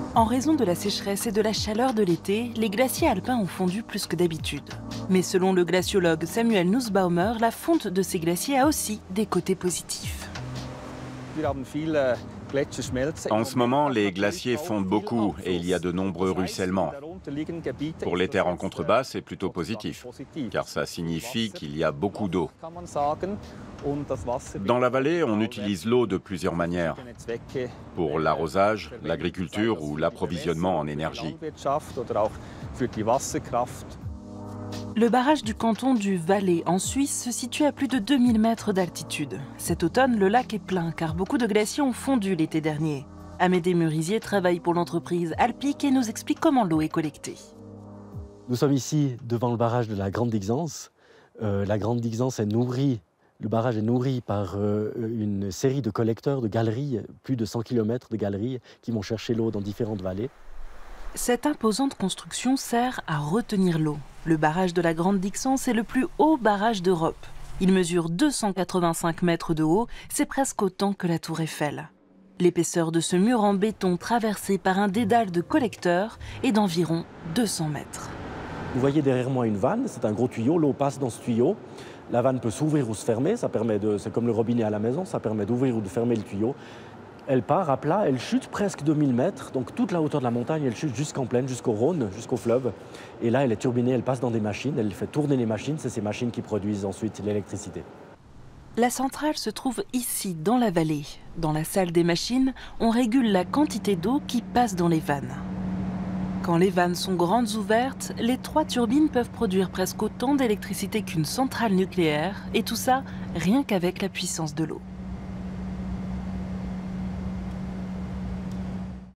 En raison de la sécheresse et de la chaleur de l'été, les glaciers alpins ont fondu plus que d'habitude. Mais selon le glaciologue Samuel Nussbaumer, la fonte de ces glaciers a aussi des côtés positifs. En ce moment, les glaciers fondent beaucoup et il y a de nombreux ruissellements. Pour les terres en contrebas, c'est plutôt positif, car ça signifie qu'il y a beaucoup d'eau. Dans la vallée, on utilise l'eau de plusieurs manières, pour l'arrosage, l'agriculture ou l'approvisionnement en énergie. Le barrage du canton du Valais en Suisse se situe à plus de 2000 mètres d'altitude. Cet automne, le lac est plein car beaucoup de glaciers ont fondu l'été dernier. Amédée Murisier travaille pour l'entreprise Alpic et nous explique comment l'eau est collectée. Nous sommes ici devant le barrage de la Grande Dixence. La Grande Dixence est nourrie, le barrage est nourri par une série de collecteurs, de galeries, plus de 100 km de galeries qui vont chercher l'eau dans différentes vallées. Cette imposante construction sert à retenir l'eau. Le barrage de la Grande Dixence est le plus haut barrage d'Europe. Il mesure 285 mètres de haut, c'est presque autant que la Tour Eiffel. L'épaisseur de ce mur en béton traversé par un dédale de collecteurs est d'environ 200 mètres. Vous voyez derrière moi une vanne, c'est un gros tuyau, l'eau passe dans ce tuyau. La vanne peut s'ouvrir ou se fermer, c'est comme le robinet à la maison, ça permet d'ouvrir ou de fermer le tuyau. Elle part à plat, elle chute presque 2000 mètres, donc toute la hauteur de la montagne, elle chute jusqu'en plaine, jusqu'au Rhône, jusqu'au fleuve. Et là, elle est turbinée, elle passe dans des machines, elle fait tourner les machines, c'est ces machines qui produisent ensuite l'électricité. La centrale se trouve ici, dans la vallée. Dans la salle des machines, on régule la quantité d'eau qui passe dans les vannes. Quand les vannes sont grandes ouvertes, les 3 turbines peuvent produire presque autant d'électricité qu'une centrale nucléaire, et tout ça rien qu'avec la puissance de l'eau.